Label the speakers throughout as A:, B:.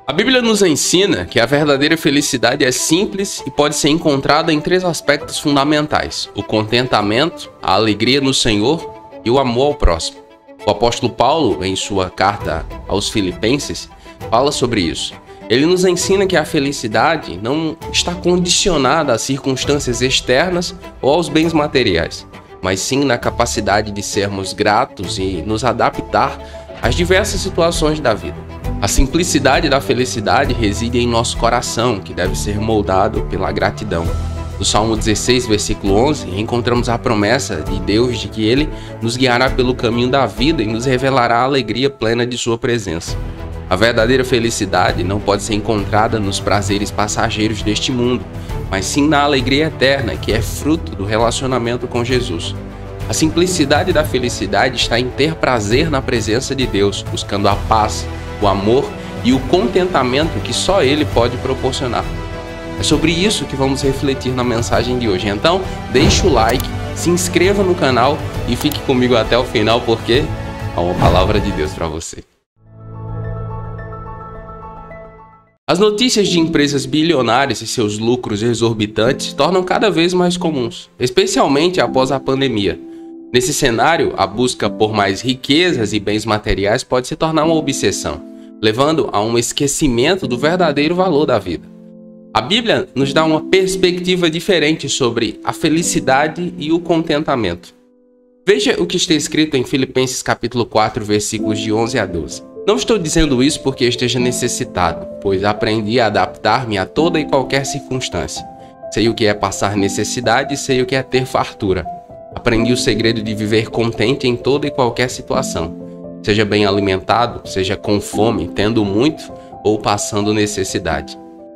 A: A Bíblia nos ensina que a verdadeira felicidade é simples e pode ser encontrada em três aspectos fundamentais: o contentamento, a alegria no Senhor e o amor ao próximo. O apóstolo Paulo, em sua carta aos Filipenses, fala sobre isso. Ele nos ensina que a felicidade não está condicionada às circunstâncias externas ou aos bens materiais, mas sim na capacidade de sermos gratos e nos adaptar às diversas situações da vida. A simplicidade da felicidade reside em nosso coração, que deve ser moldado pela gratidão. No Salmo 16, versículo 11, encontramos a promessa de Deus de que Ele nos guiará pelo caminho da vida e nos revelará a alegria plena de sua presença. A verdadeira felicidade não pode ser encontrada nos prazeres passageiros deste mundo, mas sim na alegria eterna, que é fruto do relacionamento com Jesus. A simplicidade da felicidade está em ter prazer na presença de Deus, buscando a paz, o amor e o contentamento que só Ele pode proporcionar. É sobre isso que vamos refletir na mensagem de hoje. Então, deixe o like, se inscreva no canal e fique comigo até o final, porque há uma palavra de Deus para você. As notícias de empresas bilionárias e seus lucros exorbitantes se tornam cada vez mais comuns, especialmente após a pandemia. Nesse cenário, a busca por mais riquezas e bens materiais pode se tornar uma obsessão, levando a um esquecimento do verdadeiro valor da vida. A Bíblia nos dá uma perspectiva diferente sobre a felicidade e o contentamento. Veja o que está escrito em Filipenses capítulo 4, versículos de 11 a 12. Não estou dizendo isso porque esteja necessitado, pois aprendi a adaptar-me a toda e qualquer circunstância. Sei o que é passar necessidade e sei o que é ter fartura. Aprendi o segredo de viver contente em toda e qualquer situação. Seja bem alimentado, seja com fome, tendo muito ou passando necessidade.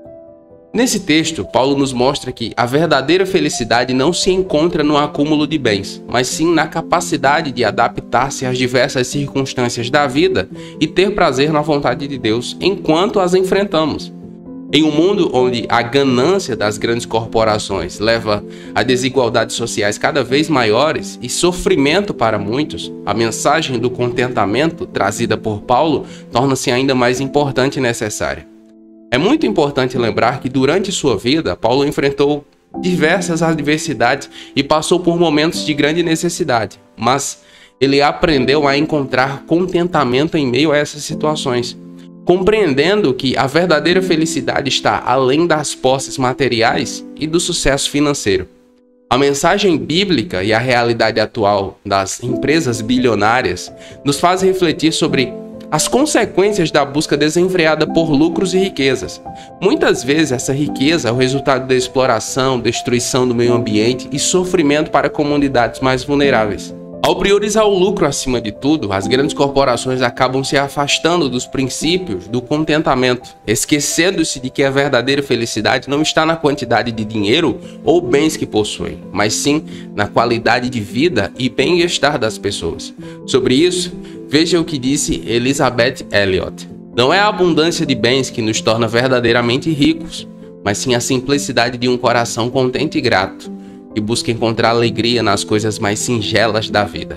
A: Nesse texto, Paulo nos mostra que a verdadeira felicidade não se encontra no acúmulo de bens, mas sim na capacidade de adaptar-se às diversas circunstâncias da vida e ter prazer na vontade de Deus enquanto as enfrentamos. Em um mundo onde a ganância das grandes corporações leva a desigualdades sociais cada vez maiores e sofrimento para muitos, a mensagem do contentamento trazida por Paulo torna-se ainda mais importante e necessária. É muito importante lembrar que durante sua vida, Paulo enfrentou diversas adversidades e passou por momentos de grande necessidade, mas ele aprendeu a encontrar contentamento em meio a essas situações, compreendendo que a verdadeira felicidade está além das posses materiais e do sucesso financeiro. A mensagem bíblica e a realidade atual das empresas bilionárias nos faz refletir sobre as consequências da busca desenfreada por lucros e riquezas. Muitas vezes essa riqueza é o resultado da exploração, destruição do meio ambiente e sofrimento para comunidades mais vulneráveis. Ao priorizar o lucro acima de tudo, as grandes corporações acabam se afastando dos princípios do contentamento, esquecendo-se de que a verdadeira felicidade não está na quantidade de dinheiro ou bens que possuem, mas sim na qualidade de vida e bem-estar das pessoas. Sobre isso, veja o que disse Elizabeth Elliot. Não é a abundância de bens que nos torna verdadeiramente ricos, mas sim a simplicidade de um coração contente e grato, e busca encontrar alegria nas coisas mais singelas da vida.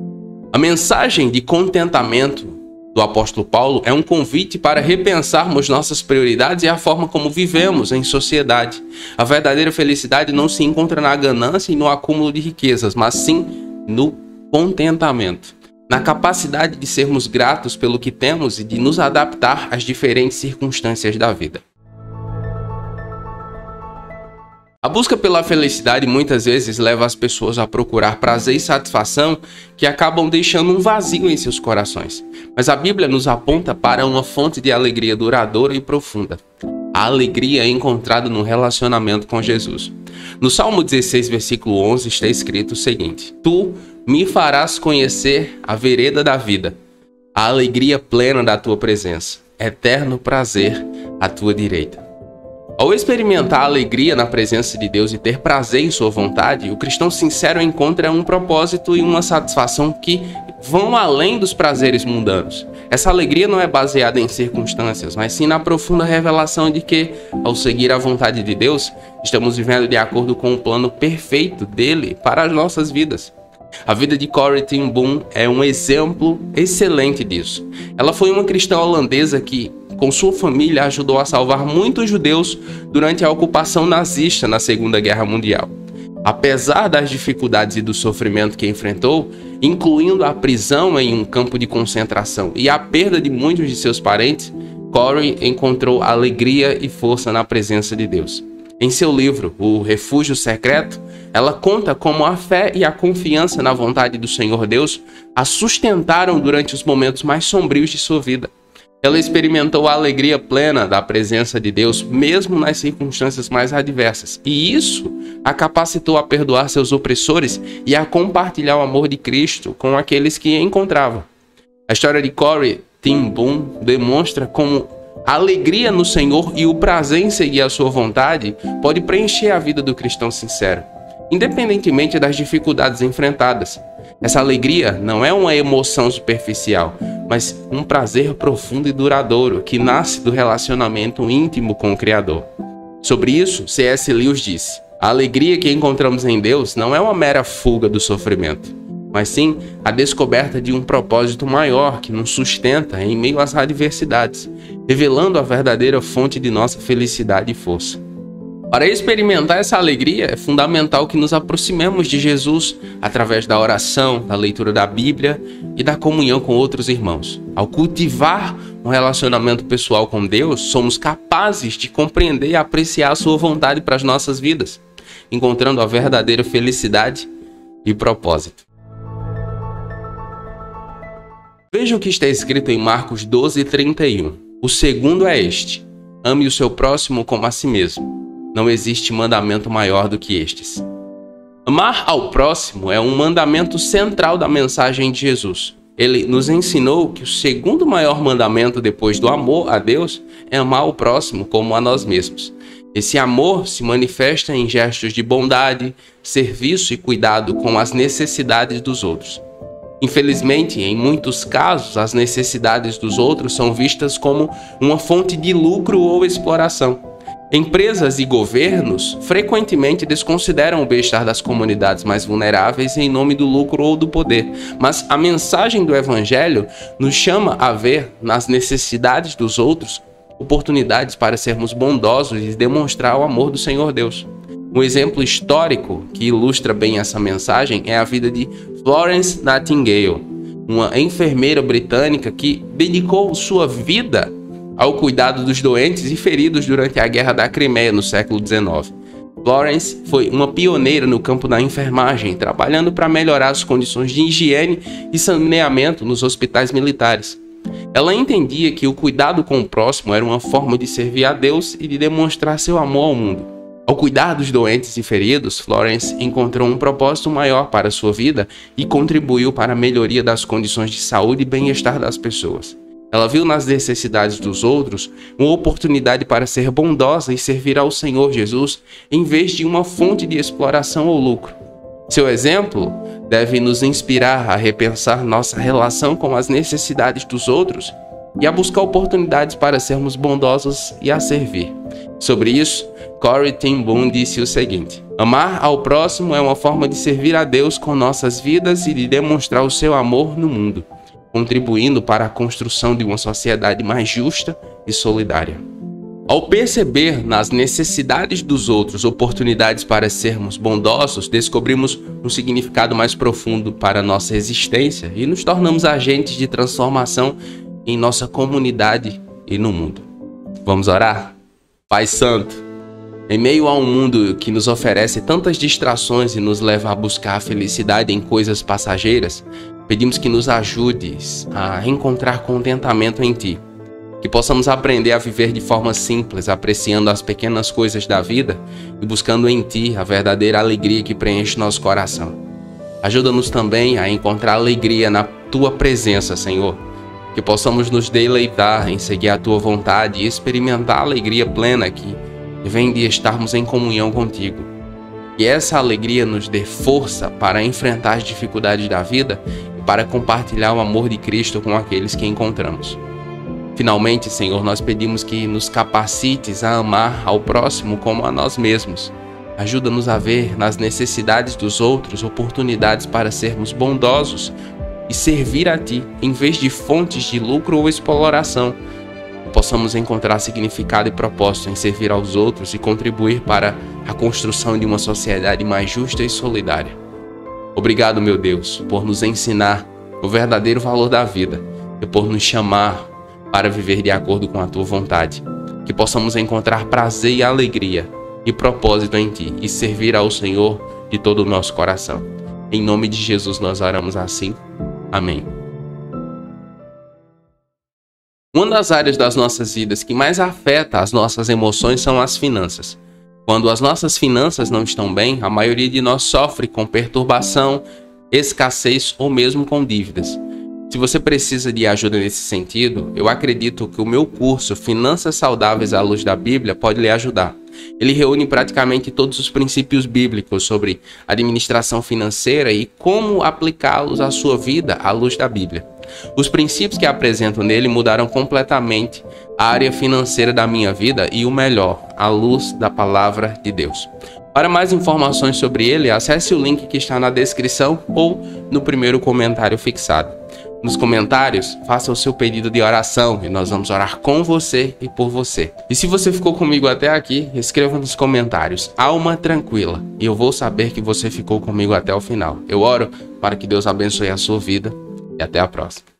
A: A mensagem de contentamento do apóstolo Paulo é um convite para repensarmos nossas prioridades e a forma como vivemos em sociedade. A verdadeira felicidade não se encontra na ganância e no acúmulo de riquezas, mas sim no contentamento, na capacidade de sermos gratos pelo que temos e de nos adaptar às diferentes circunstâncias da vida. A busca pela felicidade muitas vezes leva as pessoas a procurar prazer e satisfação que acabam deixando um vazio em seus corações. Mas a Bíblia nos aponta para uma fonte de alegria duradoura e profunda. A alegria é encontrada no relacionamento com Jesus. No Salmo 16, versículo 11, está escrito o seguinte: Tu me farás conhecer a vereda da vida, a alegria plena da tua presença, eterno prazer à tua direita. Ao experimentar a alegria na presença de Deus e ter prazer em sua vontade, o cristão sincero encontra um propósito e uma satisfação que vão além dos prazeres mundanos. Essa alegria não é baseada em circunstâncias, mas sim na profunda revelação de que, ao seguir a vontade de Deus, estamos vivendo de acordo com o plano perfeito dele para as nossas vidas. A vida de Corrie ten Boom é um exemplo excelente disso. Ela foi uma cristã holandesa que com sua família, ajudou a salvar muitos judeus durante a ocupação nazista na Segunda Guerra Mundial. Apesar das dificuldades e do sofrimento que enfrentou, incluindo a prisão em um campo de concentração e a perda de muitos de seus parentes, Corrie encontrou alegria e força na presença de Deus. Em seu livro, O Refúgio Secreto, ela conta como a fé e a confiança na vontade do Senhor Deus a sustentaram durante os momentos mais sombrios de sua vida. Ela experimentou a alegria plena da presença de Deus, mesmo nas circunstâncias mais adversas, e isso a capacitou a perdoar seus opressores e a compartilhar o amor de Cristo com aqueles que encontravam. A história de Corrie ten Boom demonstra como a alegria no Senhor e o prazer em seguir a sua vontade pode preencher a vida do cristão sincero, independentemente das dificuldades enfrentadas. Essa alegria não é uma emoção superficial, mas um prazer profundo e duradouro que nasce do relacionamento íntimo com o Criador. Sobre isso, C.S. Lewis disse: a alegria que encontramos em Deus não é uma mera fuga do sofrimento, mas sim a descoberta de um propósito maior que nos sustenta em meio às adversidades, revelando a verdadeira fonte de nossa felicidade e força. Para experimentar essa alegria, é fundamental que nos aproximemos de Jesus através da oração, da leitura da Bíblia e da comunhão com outros irmãos. Ao cultivar um relacionamento pessoal com Deus, somos capazes de compreender e apreciar a sua vontade para as nossas vidas, encontrando a verdadeira felicidade e propósito. Veja o que está escrito em Marcos 12:31. O segundo é este: ame o seu próximo como a si mesmo. Não existe mandamento maior do que estes. Amar ao próximo é um mandamento central da mensagem de Jesus. Ele nos ensinou que o segundo maior mandamento depois do amor a Deus é amar o próximo como a nós mesmos. Esse amor se manifesta em gestos de bondade, serviço e cuidado com as necessidades dos outros. Infelizmente, em muitos casos, as necessidades dos outros são vistas como uma fonte de lucro ou exploração. Empresas e governos frequentemente desconsideram o bem-estar das comunidades mais vulneráveis em nome do lucro ou do poder, mas a mensagem do Evangelho nos chama a ver nas necessidades dos outros oportunidades para sermos bondosos e demonstrar o amor do Senhor Deus. Um exemplo histórico que ilustra bem essa mensagem é a vida de Florence Nightingale, uma enfermeira britânica que dedicou sua vida ao cuidado dos doentes e feridos durante a Guerra da Crimeia no século XIX. Florence foi uma pioneira no campo da enfermagem, trabalhando para melhorar as condições de higiene e saneamento nos hospitais militares. Ela entendia que o cuidado com o próximo era uma forma de servir a Deus e de demonstrar seu amor ao mundo. Ao cuidar dos doentes e feridos, Florence encontrou um propósito maior para sua vida e contribuiu para a melhoria das condições de saúde e bem-estar das pessoas. Ela viu nas necessidades dos outros uma oportunidade para ser bondosa e servir ao Senhor Jesus em vez de uma fonte de exploração ou lucro. Seu exemplo deve nos inspirar a repensar nossa relação com as necessidades dos outros e a buscar oportunidades para sermos bondosos e a servir. Sobre isso, Corrie ten Boom disse o seguinte: amar ao próximo é uma forma de servir a Deus com nossas vidas e de demonstrar o seu amor no mundo, contribuindo para a construção de uma sociedade mais justa e solidária. Ao perceber nas necessidades dos outros oportunidades para sermos bondosos, descobrimos um significado mais profundo para a nossa existência e nos tornamos agentes de transformação em nossa comunidade e no mundo. Vamos orar? Pai Santo, em meio a um mundo que nos oferece tantas distrações e nos leva a buscar a felicidade em coisas passageiras, pedimos que nos ajudes a encontrar contentamento em Ti, que possamos aprender a viver de forma simples, apreciando as pequenas coisas da vida e buscando em Ti a verdadeira alegria que preenche nosso coração. Ajuda-nos também a encontrar alegria na Tua presença, Senhor, que possamos nos deleitar em seguir a Tua vontade e experimentar a alegria plena que vem de estarmos em comunhão Contigo. E essa alegria nos dê força para enfrentar as dificuldades da vida e para compartilhar o amor de Cristo com aqueles que encontramos. Finalmente, Senhor, nós pedimos que nos capacites a amar ao próximo como a nós mesmos. Ajuda-nos a ver nas necessidades dos outros oportunidades para sermos bondosos e servir a Ti, em vez de fontes de lucro ou exploração. Que possamos encontrar significado e propósito em servir aos outros e contribuir para a construção de uma sociedade mais justa e solidária. Obrigado, meu Deus, por nos ensinar o verdadeiro valor da vida e por nos chamar para viver de acordo com a Tua vontade. Que possamos encontrar prazer e alegria e propósito em Ti e servir ao Senhor de todo o nosso coração. Em nome de Jesus nós oramos assim. Amém. Uma das áreas das nossas vidas que mais afeta as nossas emoções são as finanças. Quando as nossas finanças não estão bem, a maioria de nós sofre com perturbação, escassez ou mesmo com dívidas. Se você precisa de ajuda nesse sentido, eu acredito que o meu curso Finanças Saudáveis à Luz da Bíblia pode lhe ajudar. Ele reúne praticamente todos os princípios bíblicos sobre administração financeira e como aplicá-los à sua vida à luz da Bíblia. Os princípios que apresento nele mudaram completamente a área financeira da minha vida e o melhor, à luz da Palavra de Deus. Para mais informações sobre ele, acesse o link que está na descrição ou no primeiro comentário fixado. Nos comentários, faça o seu pedido de oração e nós vamos orar com você e por você. E se você ficou comigo até aqui, escreva nos comentários, alma tranquila, e eu vou saber que você ficou comigo até o final. Eu oro para que Deus abençoe a sua vida e até a próxima.